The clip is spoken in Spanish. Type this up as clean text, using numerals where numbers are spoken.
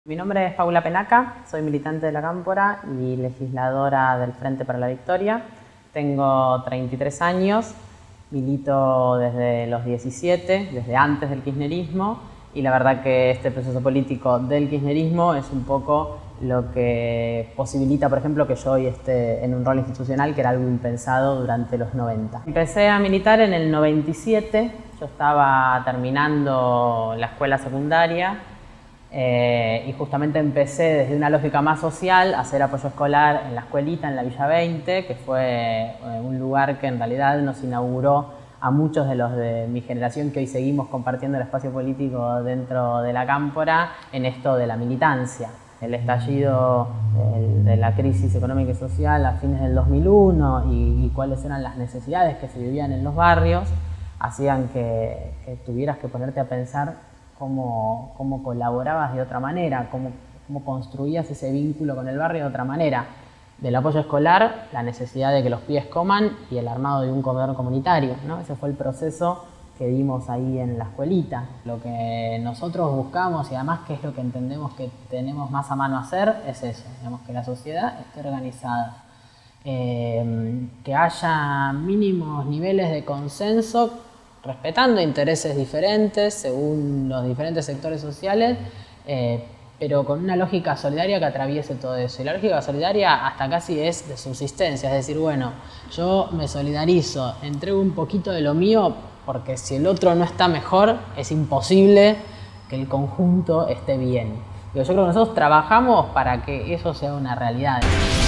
Mi nombre es Paula Penaca, soy militante de la Cámpora y legisladora del Frente para la Victoria. Tengo 33 años, milito desde los 17, desde antes del kirchnerismo, y la verdad que este proceso político del kirchnerismo es un poco lo que posibilita, por ejemplo, que yo hoy esté en un rol institucional que era algo impensado durante los 90. Empecé a militar en el 97, yo estaba terminando la escuela secundaria. Y justamente empecé desde una lógica más social a hacer apoyo escolar en la escuelita, en la Villa 20, que fue un lugar que en realidad nos inauguró a muchos de los de mi generación que hoy seguimos compartiendo el espacio político dentro de la Cámpora en esto de la militancia. El estallido de la crisis económica y social a fines del 2001 y cuáles eran las necesidades que se vivían en los barrios hacían que tuvieras que ponerte a pensar cómo colaborabas de otra manera, cómo construías ese vínculo con el barrio de otra manera. Del apoyo escolar, la necesidad de que los pibes coman y el armado de un comedor comunitario, ¿no? Ese fue el proceso que dimos ahí en la escuelita. Lo que nosotros buscamos y además que es lo que entendemos que tenemos más a mano hacer es eso, digamos, que la sociedad esté organizada, que haya mínimos niveles de consenso respetando intereses diferentes según los diferentes sectores sociales, pero con una lógica solidaria que atraviese todo eso. Y la lógica solidaria hasta casi es de subsistencia, es decir, bueno, yo me solidarizo, entrego un poquito de lo mío, porque si el otro no está mejor, es imposible que el conjunto esté bien. Yo creo que nosotros trabajamos para que eso sea una realidad.